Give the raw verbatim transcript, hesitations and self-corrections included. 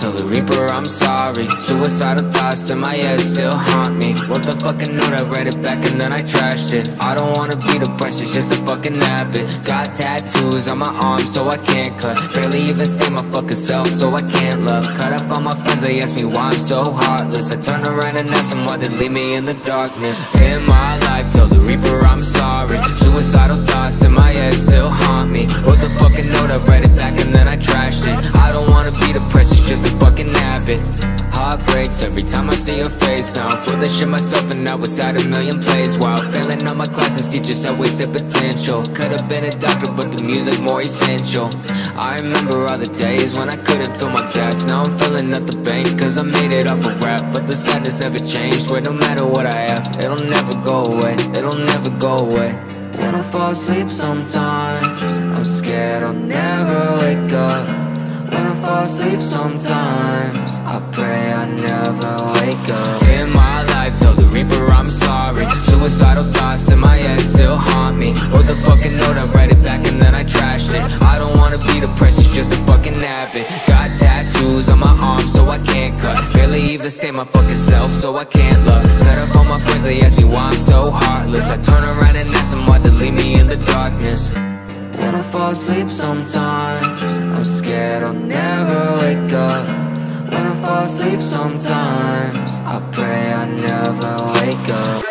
tell the Reaper I'm sorry. Suicidal thoughts in my head still haunt me. Wrote the fucking note, I read it back and then I trashed it. I don't wanna be depressed, it's just a fucking habit. Got tattoos on my arms so I can't cut. Barely even stay my fucking self so I can't love. Cut off all my friends, they ask me why I'm so heartless. I turn around and ask them why they leave me in the darkness. In my life, tell the Reaper I'm sorry. Suicidal thoughts in my head still haunt me. Wrote the fucking note, I read it back and then I trashed it. I don't wanna be depressed, it's just a fucking habit. Heart breaks every time I see your face. Now I'm full of shit myself and I was at a million plays. While failing all my classes, teachers I wasted potential. Could've been a doctor but the music more essential. I remember all the days when I couldn't feel my gas. Now I'm filling up the bank cause I made it off of rap. But the sadness never changed, swear no matter what I have, it'll never go away, it'll never go away. When I fall asleep sometimes, I'm scared I'll never wake up. When I fall asleep sometimes, I pray I never wake up. In my life, tell the Reaper I'm sorry. Suicidal thoughts in my head still haunt me. Wrote the fucking note, I read it back and then I trashed it. I don't wanna be depressed, it's just a fucking habit. Got tattoos on my arms so I can't cut. Barely even stay my fucking self so I can't love. Cut off all my friends, they ask me why I'm so heartless. I turn around and ask them why they leave me in the darkness. When I fall asleep sometimes, I'm scared I'll never wake up. When I fall asleep sometimes, I pray I never wake up.